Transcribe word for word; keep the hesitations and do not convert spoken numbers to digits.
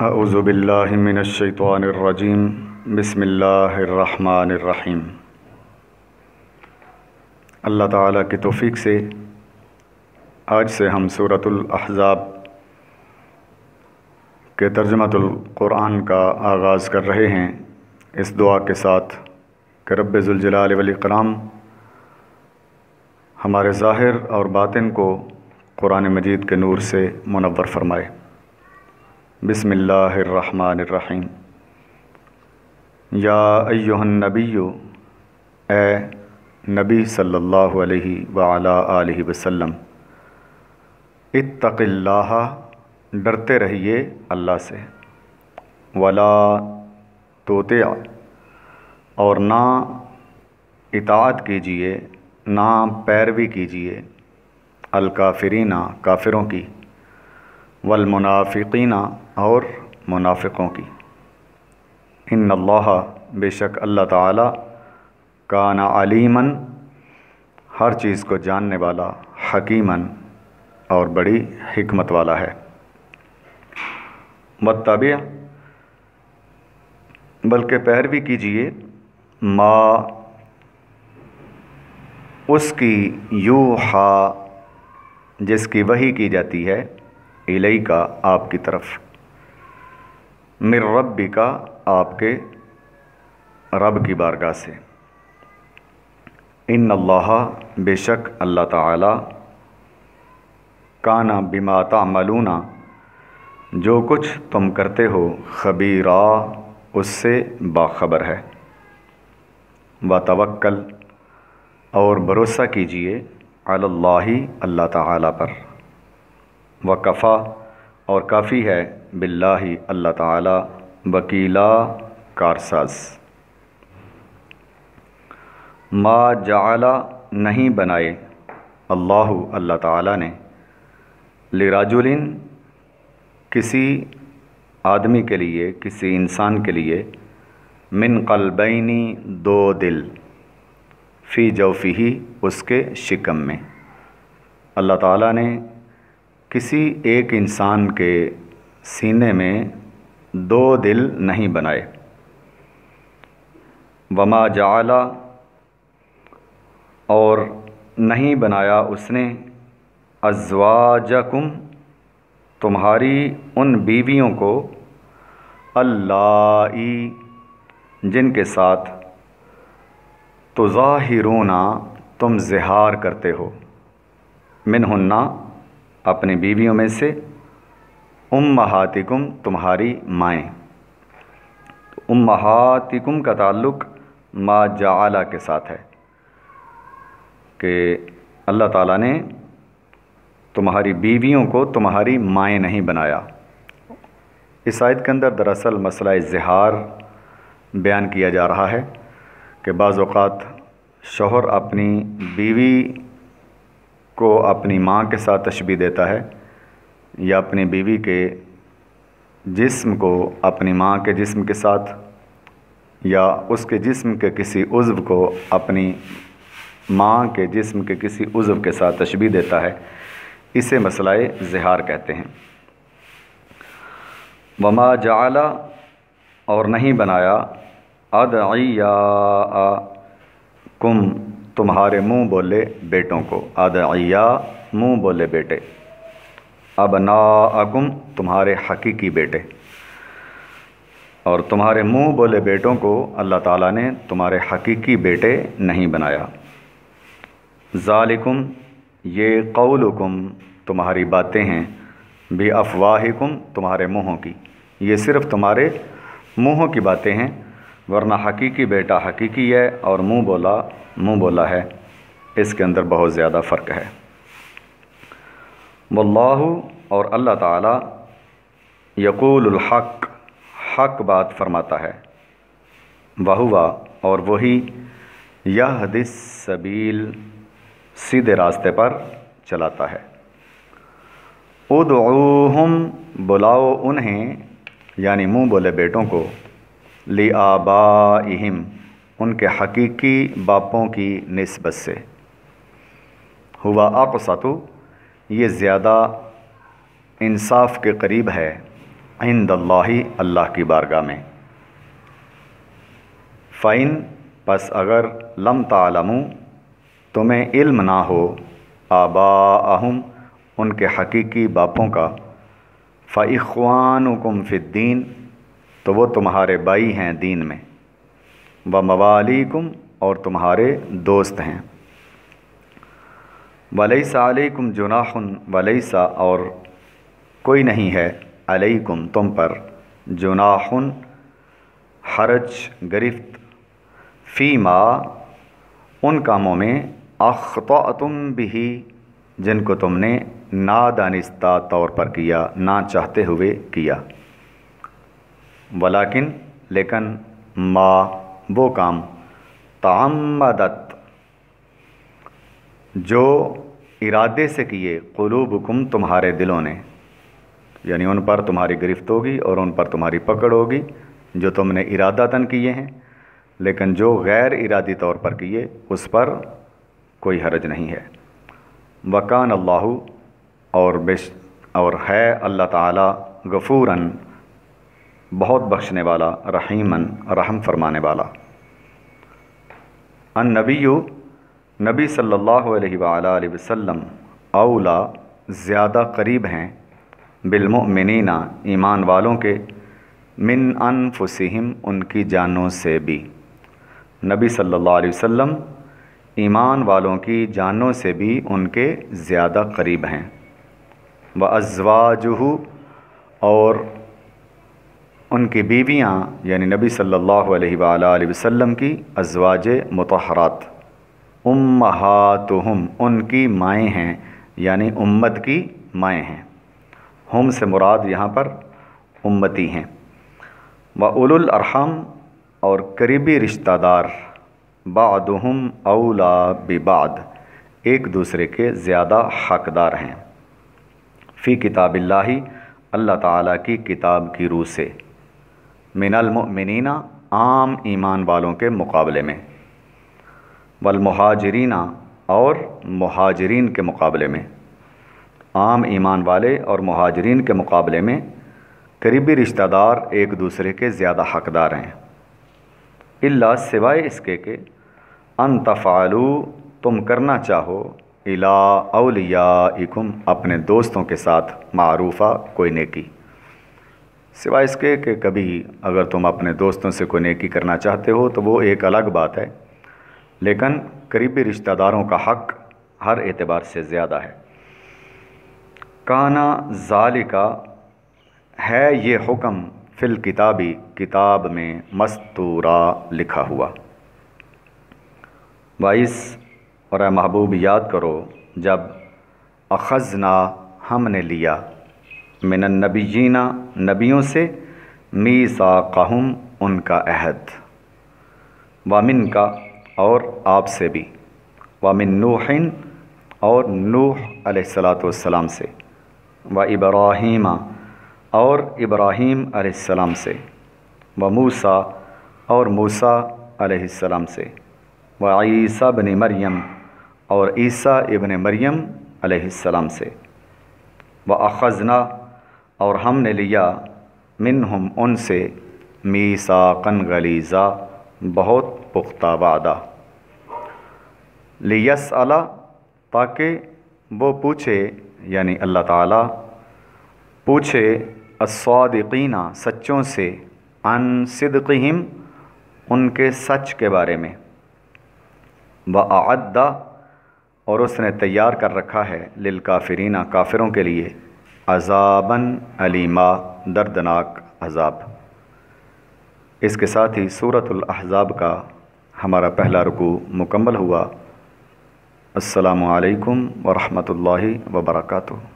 اعوذ باللہ من الشیطان الرجیم بسم اللہ الرحمن الرحیم۔ اللہ تعالیٰ کی توفیق سے آج سے ہم سورۃ الاحزاب کے ترجمۃ القرآن کا آغاز کر رہے ہیں، اس دعا کے ساتھ کہ رب ذوالجلال والاکرام ہمارے ظاہر اور باطن کو قرآن مجید کے نور سے منور فرمائے۔ بسم اللہ الرحمن الرحیم۔ یا ایہا النبی، اے نبی صلی اللہ علیہ وعلا آلہ وسلم، اتق اللہ، ڈرتے رہیے اللہ سے، ولا تطع، اور نہ اطاعت کیجیے، نہ پیروی کیجیے، الکافرین، کافروں کی، والمنافقین، اور منافقوں کی۔ ان اللہ، بے شک اللہ تعالی، کان علیماً، ہر چیز کو جاننے والا، حکیماً، اور بڑی حکمت والا ہے۔ واتبع، بلکہ پیروی کیجیے، ما، اس کی، یوحا، جس کی وحی کی جاتی ہے، الیک، آپ کی طرف، من ربک، آپ کے رب کی بارگاہ سے۔ ان اللہ، بے شک اللہ تعالی، کان بما تعملون، جو کچھ تم کرتے ہو، خبیرا، اس سے باخبر ہے۔ وتوکل، اور بھروسہ کیجیے، علی اللہ، اللہ تعالی پر۔ وکفا، اور کافی ہے، باللہ، اللہ تعالی، وکیلا، کارساز۔ ما جعل، نہیں بنائے، اللہ، اللہ تعالی نے، لرجل، کسی آدمی کے لیے، کسی انسان کے لیے، من قلبین، دو دل، فی جوفہ، اس کے شکم میں۔ اللہ تعالیٰ نے کسی ایک انسان کے سینے میں دو دل نہیں بنائے۔ وما جعل، اور نہیں بنایا اس نے، ازواجکم، تمہاری ان بیویوں کو، اللائی، جن کے ساتھ، تظاہرون، تم زہار کرتے ہو، منہن، اپنی بیویوں میں سے، امہاتکم، تمہاری مائیں۔ امہاتکم کا تعلق ما جعل کے ساتھ ہے کہ اللہ تعالیٰ نے تمہاری بیویوں کو تمہاری مائیں نہیں بنایا۔ اس آیت کے اندر دراصل مسئلہ زہار بیان کیا جا رہا ہے کہ بعض اوقات شوہر اپنی بیوی کو اپنی ماں کے ساتھ تشبیہ دیتا ہے، یا اپنی بیوی کے جسم کو اپنی ماں کے جسم کے ساتھ، یا اس کے جسم کے کسی عضو کو اپنی ماں کے جسم کے کسی عضو کے ساتھ تشبیہ دیتا ہے، اسے مسئلہ زہار کہتے ہیں۔ وما جعل، اور نہیں بنایا، ادعیاءکم، تمہارے منہ بولے بیٹوں کو، ادعیاء، منہ بولے بیٹے، ابناءکم، تمہارے حقیقی بیٹے، اور تمہارے منہ بولے بیٹوں کو اللہ تعالیٰ نے تمہارے حقیقی بیٹے نہیں بنایا۔ ذالکم، یہ قولکم، تمہاری باتیں ہیں، بی افواہکم، تمہارے منہوں کی، یہ صرف تمہارے منہوں کی باتیں ہیں، ورنہ حقیقی بیٹا حقیقی ہے، اور منہ بولا منہ بولا ہے، اس کے اندر بہت زیادہ فرق ہے۔ واللہ، اور اللہ تعالی، یقول الحق، حق بات فرماتا ہے، وہو، اور وہی، یہدی السبیل، سیدھے راستے پر چلاتا ہے۔ ادعوہم، بلاؤ انہیں، یعنی منہ بولے بیٹوں کو، لآبائہم، ان کے حقیقی باپوں کی نسبت سے، ہوا اقسط، یہ زیادہ انصاف کے قریب ہے، عند اللہ اللہ کی بارگاہ میں۔ فَإِن پس اگر لم تعلموا تمہیں علم نہ ہو آباءہم ان کے حقیقی باپوں کا، فَإِخْوَانُكُمْ فِي الدِّينِ تو وہ تمہارے بھائی ہیں دین میں، وَمَوَالِيكُمْ اور تمہارے دوست ہیں، وَلَيْسَ عَلَيْكُمْ جُنَاحٌ وَلَيْسَ اور کوئی نہیں ہے علیکم تم پر جناح حرج گرفت فیما ان کاموں میں اخطأتم بہ جن کو تم نے نادانستہ طور پر کیا، نہ چاہتے ہوئے کیا، ولیکن لیکن ما وہ کام تعمدت جو ارادے سے کیے قلوبکم تمہارے دلوں نے، یعنی ان پر تمہاری گرفت ہوگی اور ان پر تمہاری پکڑ ہوگی جو تم نے ارادتاً کیے ہیں، لیکن جو غیر ارادی طور پر کیے اس پر کوئی حرج نہیں ہے۔ وکان اللہ اور بش اور ہے اللہ تعالی غفوراً بہت بخشنے والا، رحیماً رحم فرمانے والا۔ النبی نبی صلی اللہ علیہ وآلہ وسلم اولا زیادہ قریب ہیں بالمؤمنین ایمان والوں کے، من انفسہم ان کی جانوں سے بھی، نبی صلی اللہ علیہ وسلم ایمان والوں کی جانوں سے بھی ان کے زیادہ قریب ہیں۔ وَأَزْوَاجُهُ اور ان کی بیویاں یعنی نبی صلی اللہ علیہ وآلہ وسلم کی ازواج مطہرات، امہاتہم ان کی مائیں ہیں یعنی امت کی مائیں ہیں، ہم سے مراد یہاں پر امتی ہیں۔ وَأُولُو الْأَرْحَامِ اور قریبی رشتہ دار، بعضہم اولا ببعض ایک دوسرے کے زیادہ حقدار ہیں، فی کتاب اللہ اللہ تعالیٰ کی کتاب کی روح سے، من المؤمنین عام ایمان والوں کے مقابلے میں، والمہاجرین اور مہاجرین کے مقابلے میں، عام ایمان والے اور مہاجرین کے مقابلے میں قریبی رشتہ دار ایک دوسرے کے زیادہ حقدار ہیں، الا سوائے اس کے کہ ان تفعلوا تم کرنا چاہو الی اولیائکم اپنے دوستوں کے ساتھ معروفہ کوئی نیکی، سوائے اس کے کہ کبھی اگر تم اپنے دوستوں سے کوئی نیکی کرنا چاہتے ہو تو وہ ایک الگ بات ہے، لیکن قریبی رشتہ داروں کا حق ہر اعتبار سے زیادہ ہے۔ کانا ذالکا ہے یہ حکم فی الکتابی کتاب میں مستورا لکھا ہوا، وائس اور اے محبوب یاد کرو جب اخذنا ہم نے لیا من النبیین نبیوں سے میثاقہم ان کا عہد، ومن کا اور آپ سے بھی، ومن نوح اور نوح علیہ الصلاۃ والسلام سے، و ابراہیم اور ابراہیم علیہ السلام سے، و موسیٰ اور موسیٰ علیہ السلام سے، و عیسیٰ ابن مریم اور عیسیٰ ابن مریم علیہ السلام سے، و اخذنا اور ہم نے لیا منہم ان سے میثاقاً غلیظا بہت پختہ وعدہ، لیسأل تاکہ وہ پوچھے یعنی اللہ تعالیٰ پوچھے الصادقین سچوں سے، عن صدقہم ان کے سچ کے بارے میں، وأعد اور اس نے تیار کر رکھا ہے للکافرین کافروں کے لیے عذاباً علیما دردناک عذاب۔ اس کے ساتھ ہی سورۃ الاحزاب کا ہمارا پہلا رکوع مکمل ہوا۔ السلام علیکم ورحمۃ اللہ وبرکاتہ۔